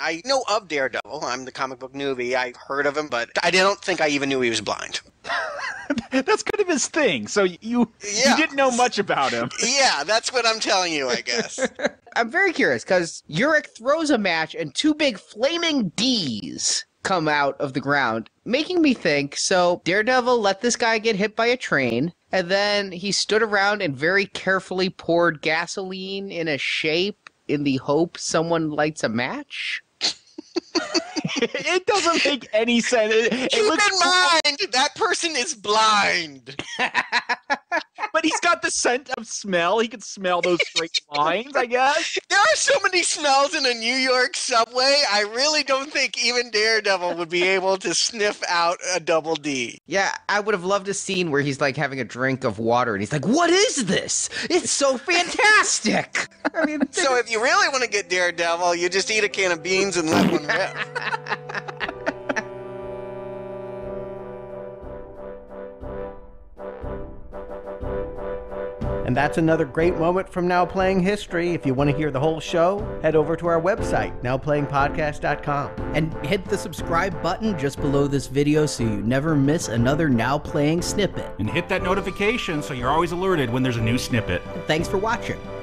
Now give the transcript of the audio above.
I know of Daredevil. I'm the comic book newbie. I've heard of him, but I don't think I even knew he was blind. That's kind of his thing. So you didn't know much about him. Yeah, that's what I'm telling you, I guess. I'm very curious, because Urich throws a match and two big flaming D's come out of the ground, making me think, so Daredevil let this guy get hit by a train, and then he stood around and very carefully poured gasoline in a shape in the hope someone lights a match? It doesn't make any sense. Keep in mind, that person is blind. But he's got the scent of smell. He can smell those straight lines, I guess. There are so many smells in a New York subway, I really don't think even Daredevil would be able to sniff out a double D. Yeah, I would have loved a scene where he's like having a drink of water and he's like, what is this? It's so fantastic. I mean, so if you really want to get Daredevil, you just eat a can of beans and let one rip. And that's another great moment from Now Playing History. If you want to hear the whole show, head over to our website, nowplayingpodcast.com. And hit the subscribe button just below this video so you never miss another Now Playing snippet. And hit that notification so you're always alerted when there's a new snippet. Thanks for watching.